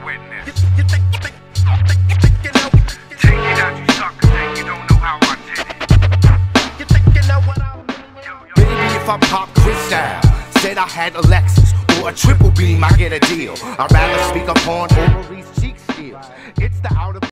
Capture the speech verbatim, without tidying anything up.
witness. You think, you think, think, you think you know? Take it out, you sucker, then you don't know how I did it. You think you know what I mean? Baby, if I pop crystal, said I had a Lexus or a triple beam, I get a deal. I'd rather speak upon Overeat's cheek skills. It's the outer